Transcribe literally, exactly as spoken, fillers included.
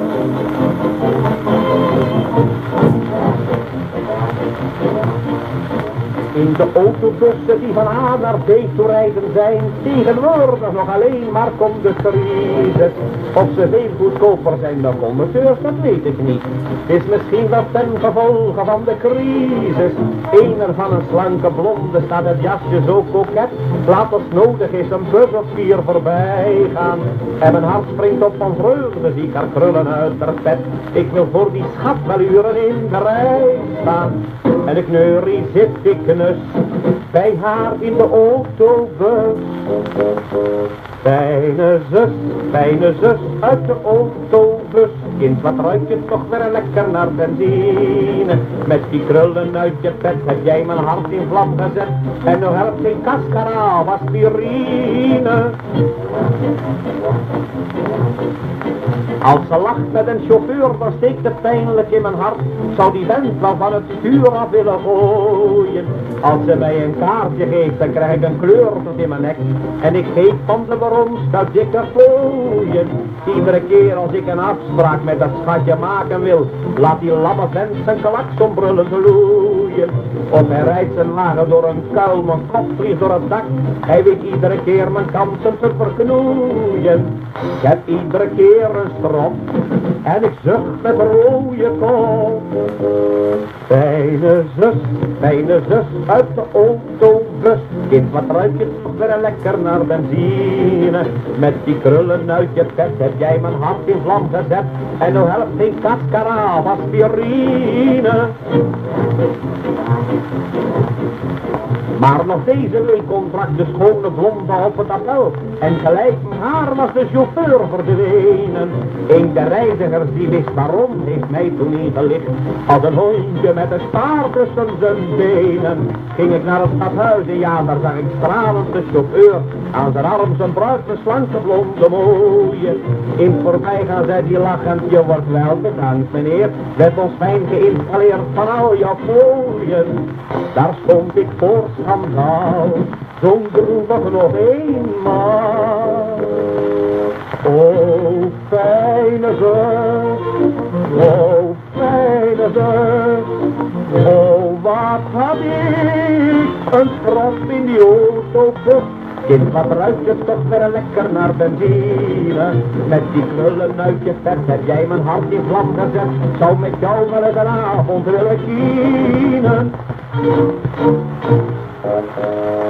In de autobussen die van A naar B toe rijden zijn, tegenwoordig nog alleen maar conductrices. Of ze veel goedkoper zijn dan conducteurs, dat weet ik niet. Het is misschien wel ten gevolge van de crisis. Een ervan een slanke blonde staat het jasje zo koket. Laat als nodig is een bus of vier voorbij gaan. En mijn hart springt op van vreugde, zie ik haar krullen uit haar pet. Ik wil voor die schat wel uren in de rij staan. En ik neurie zit ik knus bij haar in de autobus. Fijne zus, fijne zus uit de autobus. Kind, wat ruikt je toch weer lekker naar benzine. Met die krullen uit je pet heb jij mijn hart in vlam gezet. En nu helpt geen cascara of aspirine. Als ze lacht met een chauffeur, dan steekt het pijnlijk in mijn hart. Zou die vent wel van het stuur af willen gooien. Als ze mij een kaartje geeft, dan krijg ik een kleur tot in mijn nek. En ik geef van de beroemdste dikke plooien. Iedere keer als ik een afspraak met dat schatje maken wil, laat die lamme vent zijn klakson brullen loeien. Of hij rijdt zijn wagen door een kuil, mijn kop vliegt door het dak. Hij weet iedere keer mijn kansen te verknoeien. Ik heb iedere keer een strop en ik zucht met rode kop. Fijne zus, fijne zus uit de autobus. Kind, wat ruik je toch weer lekker naar benzine. Met die krullen uit je pet heb jij mijn hart in vlam gezet. En nu helpt geen cascara of aspirine. Maar nog deze week ontbrak de schone blonde op het appel. En gelijk met haar was de chauffeur verdwenen. Een der reizigers die wist waarom, heeft mij toen ingelicht. Als een hondje met een staart tussen zijn benen. Ging ik naar het stadhuis en ja, daar zag ik stralend de chauffeur. Aan zijn arm zijn bruid, een slanke blonde mooie. In het voorbijgaan zei die lachend, je wordt wel bedankt meneer. Werd ons fijn geïnstalleerd van al jouw fooien. Daar stond ik voor schandaal, zo'n droevig nog eenmaal. O fijne zus, o fijne zus, o wat had ik een strop in die autobus. Kind, wat ruikt je toch weer lekker naar benzine. Met die krullen uit je vet heb jij mijn hart in vlam gezet. Zou met jou wel eens een avond willen kienen.